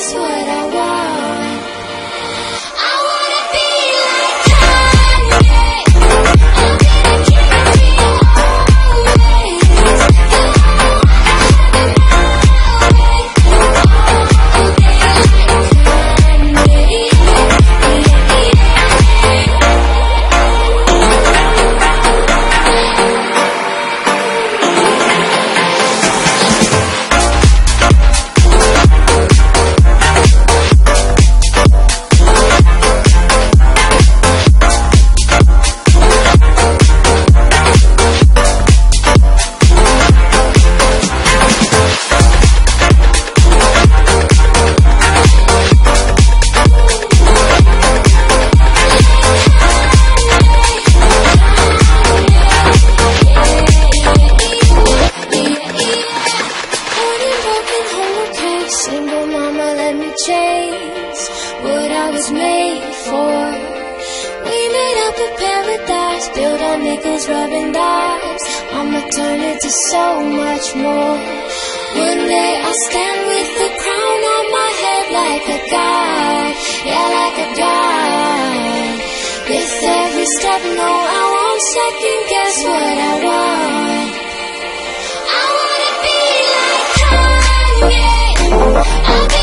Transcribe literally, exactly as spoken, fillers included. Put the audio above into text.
guess what I want? I wanna be like Kanye. I'm gonna keep it always. All day like Kanye. Single mama, let me chase what I was made for. We made up a paradise built on nickels, rubbing dice. I'ma turn it to so much more. One day I'll stand with the crown on my head like a god, yeah, like a god. With every step, no, I won't second guess what I want. I wanna be like Kanye. I